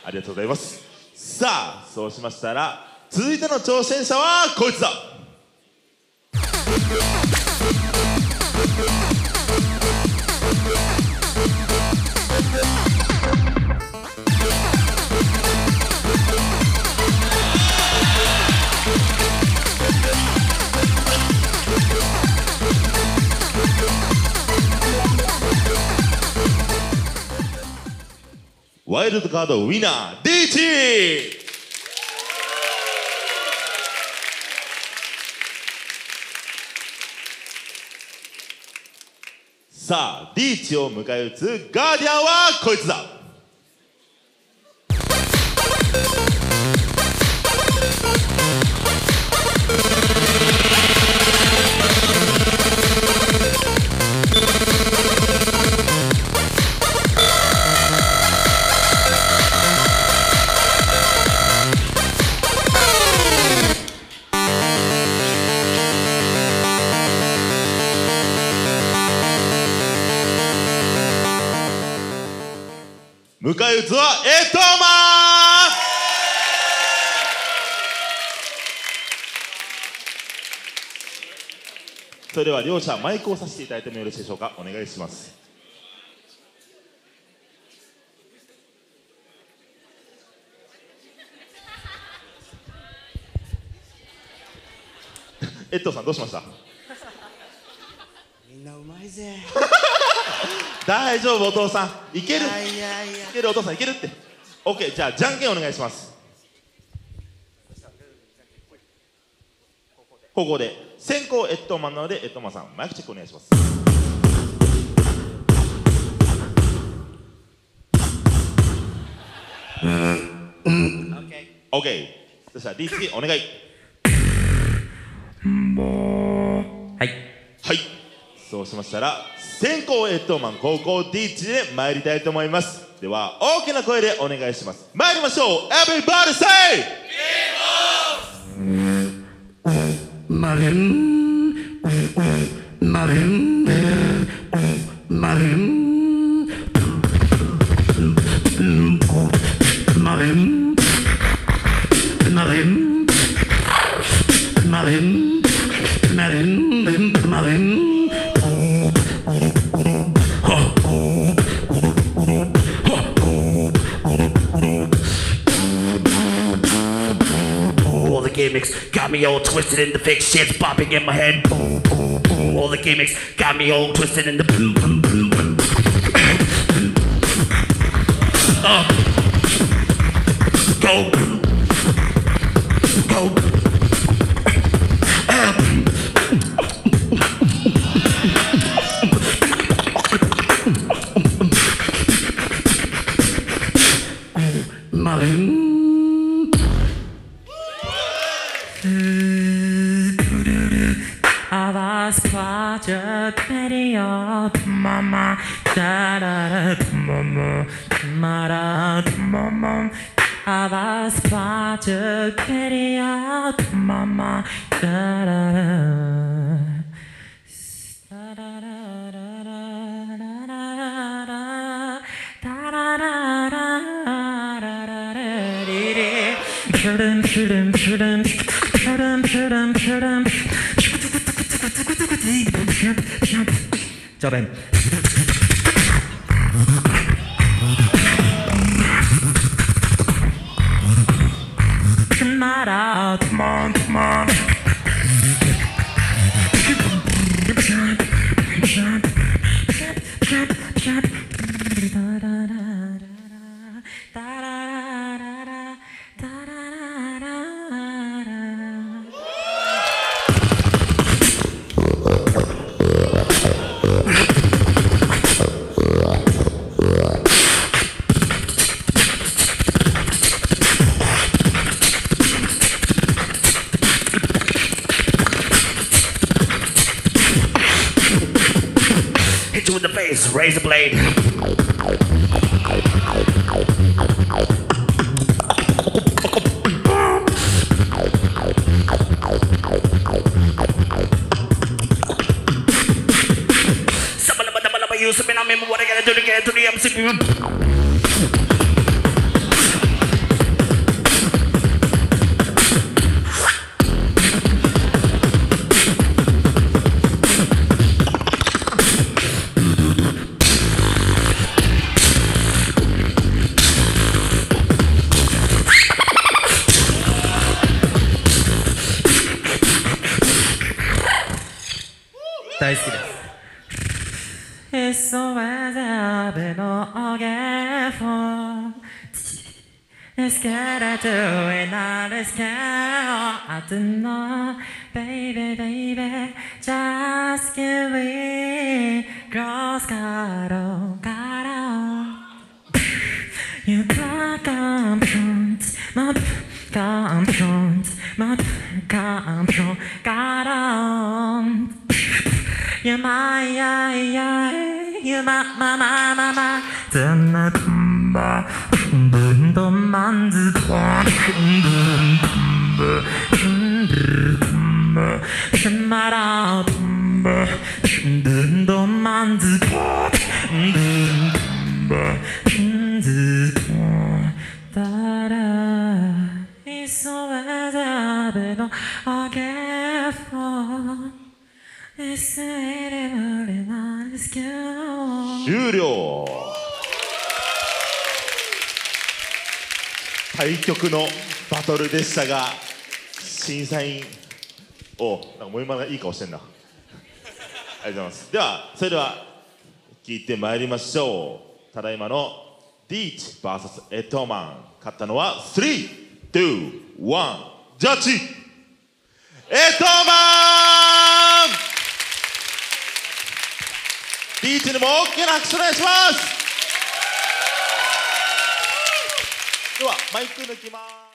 ありがとうございます。さあ、そうしましたら続いての挑戦者はこいつだ。ワイルドカードウィナー D1。さあ、リーチを迎え撃つガーディアンはこいつだ。迎え撃つはエトマン。それでは両者マイクをさせていただいてもよろしいでしょうか。お願いします。エットさんどうしました？ みんなうまいぜ。 大丈夫お父さん、いける。 いけるお父さん、いけるって。 OK、 じゃあじゃんけんお願いします。方向で先行エットマンなのでエットマンさんマイクチェックお願いします。OK、 そしたら D 次お願い。 はい、 そうしましたら先行エットマン後攻 D1 で参りたいと思います。では大きな声でお願いします。参りましょう。 Everybody say all the gimmicks got me all twisted in the fake shit's popping in my head. Boom, boom, boom. All the gimmicks got me all twisted in the boom, boom, boom, boom. Go, go. I was such a video, mama, da da da, mama, mama, mama. I was such a video, mama, da da da. Da da da da da da da da da cho bên come on, come on. Hit you in the face, raise the blade. You spin on me, what I gotta do to get to the MC. 大好きです。It's always a bit of a for It's gotta do it, not it's care. I don't know, baby, baby. Just give me cross got on. You can't my can't got on. You're my, you're my. It's always a bit of a careful. It's really nice girl. 終了。対局のバトルでしたが、審査員なんかもう今がいい顔してんな。ありがとうございます。ではそれでは聞いてまいりましょう。ただいまのディーチ VS エトーマン、勝ったのは3、2、1ジャッジエトーマン。ディーチにも大きな拍手お願いします。ではマイク抜きます。